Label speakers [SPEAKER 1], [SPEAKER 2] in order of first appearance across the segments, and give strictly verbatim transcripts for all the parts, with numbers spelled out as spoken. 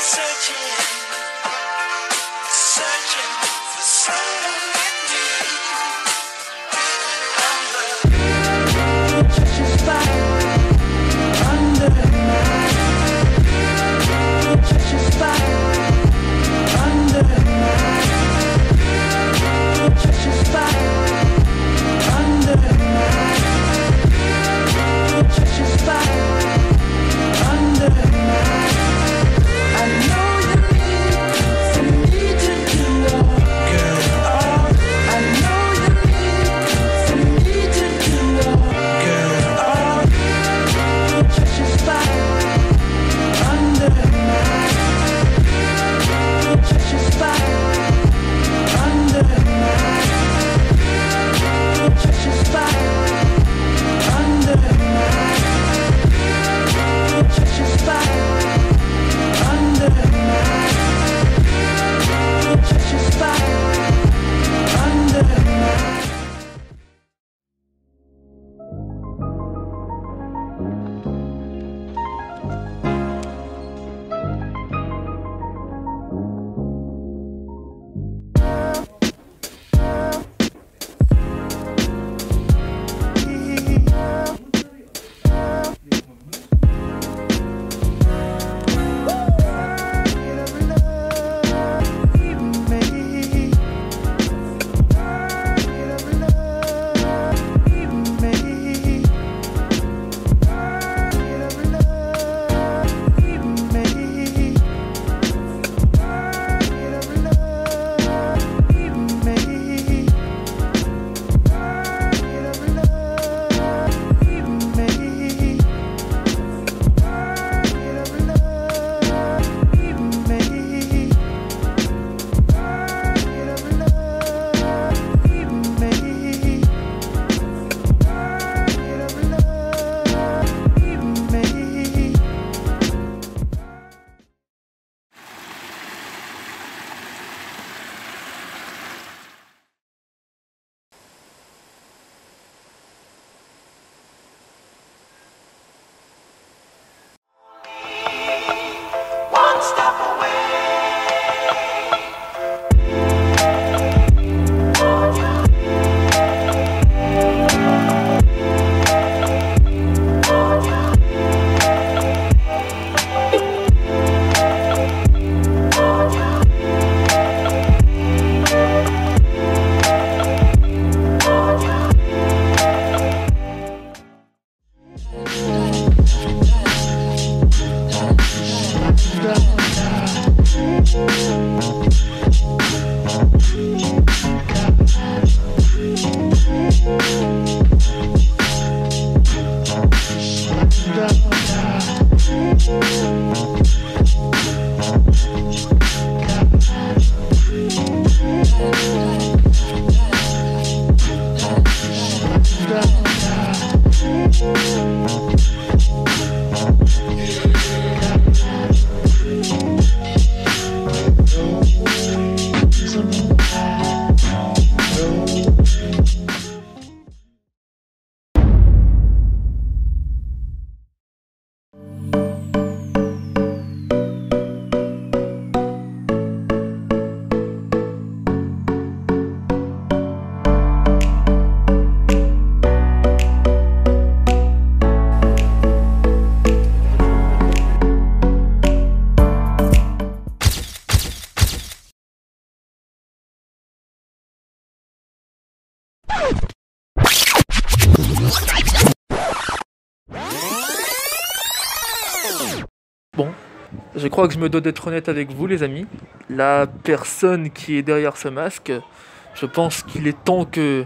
[SPEAKER 1] Bon, je crois que je me dois d'être honnête avec vous les amis. La personne qui est derrière ce masque, je pense qu'il est temps que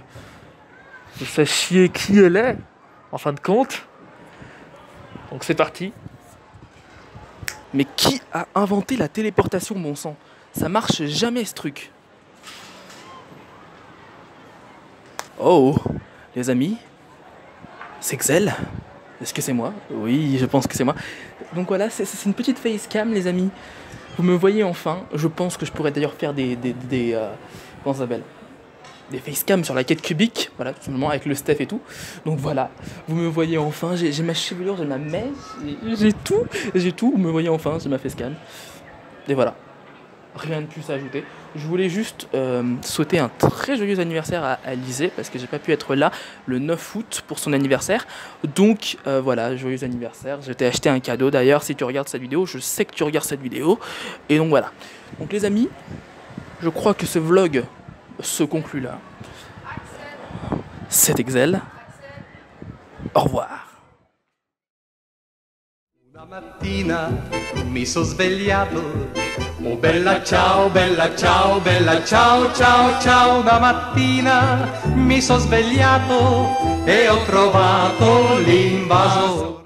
[SPEAKER 1] vous sachiez qui elle est, en fin de compte. Donc c'est parti.
[SPEAKER 2] Mais qui a inventé la téléportation, bon sang? Ça marche jamais ce truc. Oh, les amis, c'est Xel. Est-ce que c'est moi? Oui, je pense que c'est moi. Donc voilà, c'est une petite facecam, les amis. Vous me voyez enfin. Je pense que je pourrais d'ailleurs faire des... des, des euh, comment ça s'appelle? Des facecams sur la quête cubique. Voilà, tout simplement avec le Steph et tout. Donc voilà, vous me voyez enfin. J'ai ma chevelure, j'ai ma mèche, j'ai tout. J'ai tout, vous me voyez enfin, j'ai ma facecam. Et voilà. Rien de plus à ajouter. Je voulais juste euh, souhaiter un très joyeux anniversaire à Alizé parce que j'ai pas pu être là le neuf août pour son anniversaire. Donc euh, voilà, joyeux anniversaire. Je t'ai acheté un cadeau d'ailleurs si tu regardes cette vidéo. Je sais que tu regardes cette vidéo. Et donc voilà. Donc les amis, je crois que ce vlog se conclut là. C'est Excel. Au revoir.
[SPEAKER 3] Una mattina mi sono svegliato, oh bella ciao, bella ciao, bella ciao, ciao, ciao. Una mattina mi sono svegliato e ho trovato l'invaso.